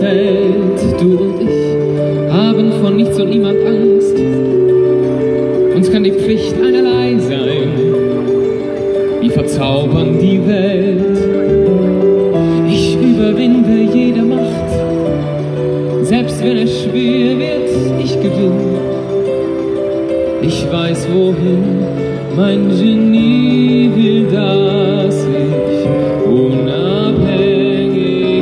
Welt. Du und ich haben von nichts und niemand Angst. Uns kann die Pflicht einerlei sein. Wir verzaubern die Welt. Ich überwinde jede Macht. Selbst wenn es schwer wird, ich gewinne. Ich weiß wohin, mein Genie will, dass ich unabhängig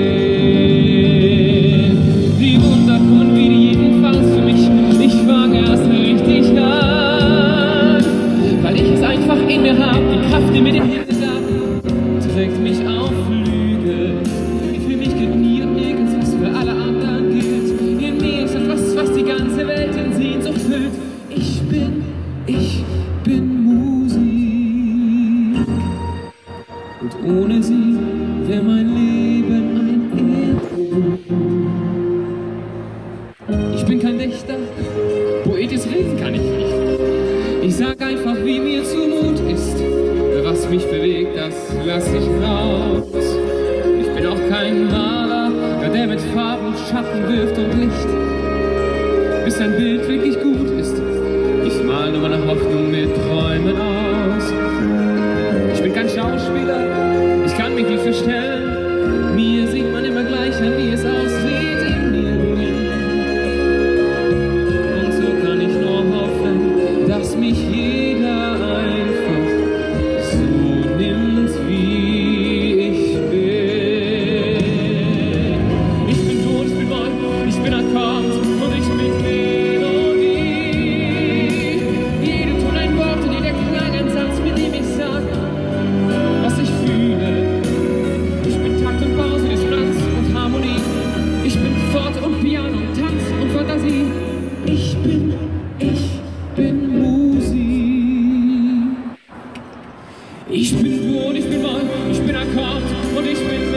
bin. Die Wunder kommen wie jedenfalls für mich. Ich fange erst richtig an, weil ich es einfach in mir habe. Die Kraft, die mir den Himmel gab, trägt mich auf Flügel. Für mich gilt nie und nirgends, was für alle anderen gilt. In mir ist etwas, was die ganze Welt in Sehnsucht füllt. Ich bin Musik. Und ohne sie wäre mein Leben ein Irrtum. Ich bin kein Dichter, poetisch reden kann ich nicht. Ich sag einfach, wie mir zumut ist. Was mich bewegt, das lass ich raus. Ich bin auch kein Maler, der mit Farben Schatten wirft und Licht, bis ein Bild wirklich gut ist. Ich mal nur meine Hoffnung mit Träumen aus. Ich bin kein Schauspieler, ich kann mich nicht verstellen. Mir sieht man immer gleich an, wie es aussieht in mir drin. Und so kann ich nur hoffen, dass mich jeder einfach so nimmt, wie ich bin. Ich bin Ton, ich bin Moll, ich bin Akkord und ich bin Melodie. Jede Ton ein Wort und jeder Klang ein Satz, mit dem ich sag, was ich fühle. Ich bin Takt und Pause, Dissonanz und Harmonie. Ich bin Forte und Piano, Tanz und Fantasie. Ich bin Musik. Ich bin Ton, ich bin Moll, ich bin Akkord und ich bin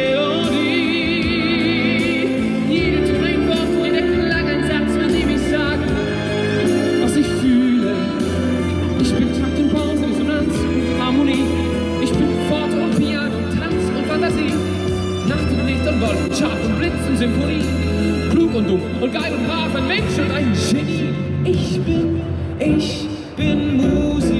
Melodie. Jede Ton ein Wort und jeder Klang ein Satz, mit dem ich sag, was ich fühle. Ich bin Takt und Pause, Dissonanz und Harmonie. Ich bin Forte und Piano, Tanz und Fantasie. Nacht und Licht und Wolken, Schaf und Blitz und Symphonie. Klug und dumm und geil und brav, ein Mensch und ein Genie. Ich bin Musik.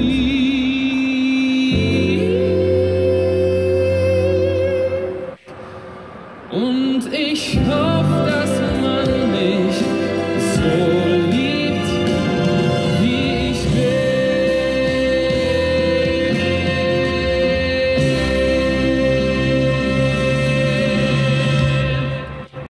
Und ich hoffe, dass man mich